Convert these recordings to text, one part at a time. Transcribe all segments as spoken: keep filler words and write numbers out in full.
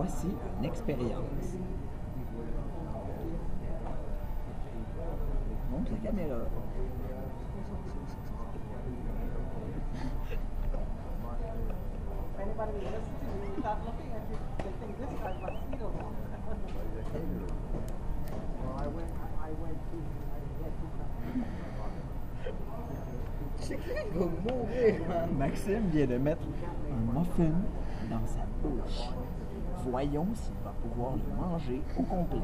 Voici une expérience. Montre la caméra. Il va mourir, man. Maxime vient de mettre un muffin dans sa bouche. Voyons s'il va pouvoir le manger au complet.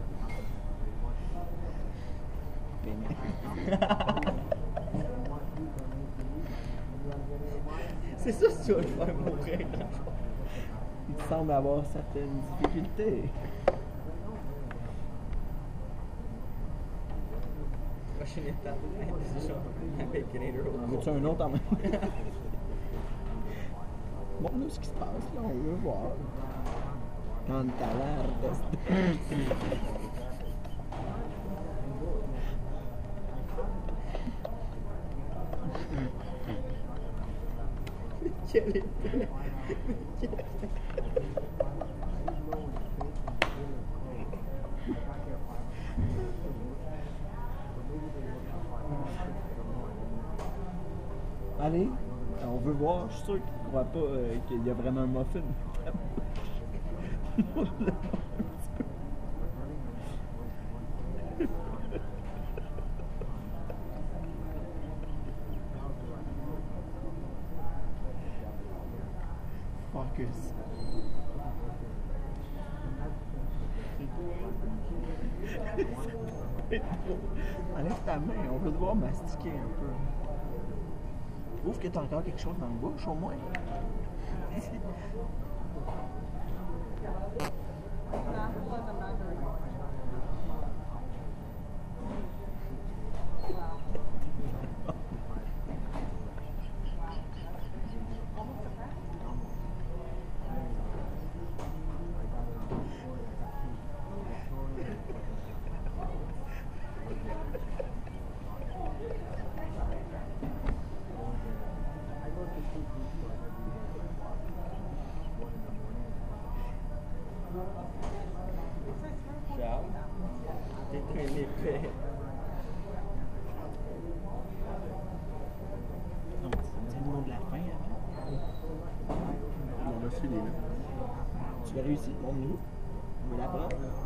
C'est ça que tu vas le faire mourir. Il semble avoir certaines difficultés. Prochaine étape, indécision avec Baconator au En veux-tu un autre en même? Montre-nous ce qui se passe, là, on veut voir. Quand t'as l'air de... Quel épée! Allez, on veut voir, je suis sûr qu'il ne croit pas euh, qu'il y a vraiment un muffin. Focus. Enlève ta main, on veut te voir mastiquer un peu. Trouve que tu as encore quelque chose dans la bouche au moins. Ciao. T'es un épée. Non, c'est le nom de la fin avant. On va filer là. Tu l'as réussi, montre-nous. On veut la prendre.